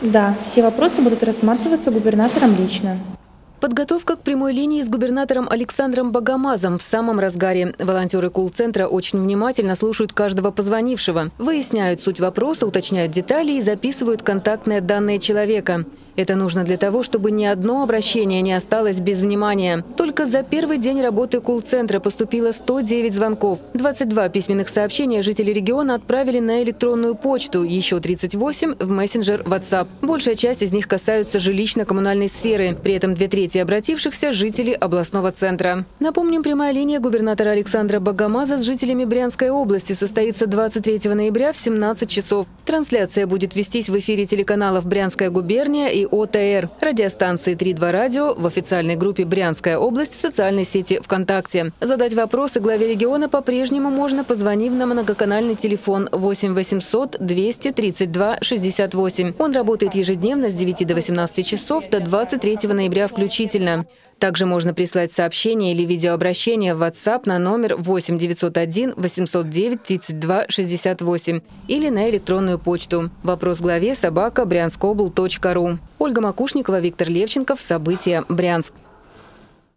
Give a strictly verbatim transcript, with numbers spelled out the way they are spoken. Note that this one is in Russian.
Да, все вопросы будут рассматриваться губернатором лично. Подготовка к прямой линии с губернатором Александром Богомазом в самом разгаре. Волонтеры колл-центра очень внимательно слушают каждого позвонившего, выясняют суть вопроса, уточняют детали и записывают контактные данные человека. Это нужно для того, чтобы ни одно обращение не осталось без внимания. Только за первый день работы колл-центра поступило сто девять звонков. двадцать два письменных сообщения жители региона отправили на электронную почту, еще тридцать восемь в мессенджер WhatsApp. Большая часть из них касаются жилищно-коммунальной сферы. При этом две трети обратившихся – жители областного центра. Напомним, прямая линия губернатора Александра Богомаза с жителями Брянской области состоится двадцать третьего ноября в семнадцать часов. Трансляция будет вестись в эфире телеканалов «Брянская губерния» и О Т Р, радиостанции три два радио, в официальной группе «Брянская область» в социальной сети ВКонтакте. Задать вопросы главе региона по-прежнему можно, позвонив на многоканальный телефон восемь восемьсот двести тридцать два шестьдесят восемь. Он работает ежедневно с девяти до восемнадцати часов до двадцать третьего ноября включительно. Также можно прислать сообщение или видеообращение в WhatsApp на номер восемь девятьсот один восемьсот девять тридцать два шестьдесят восемь или на электронную почту. Вопрос главе собака брянскобл точка ру. Ольга Макушникова, Виктор Левченков. События. Брянск.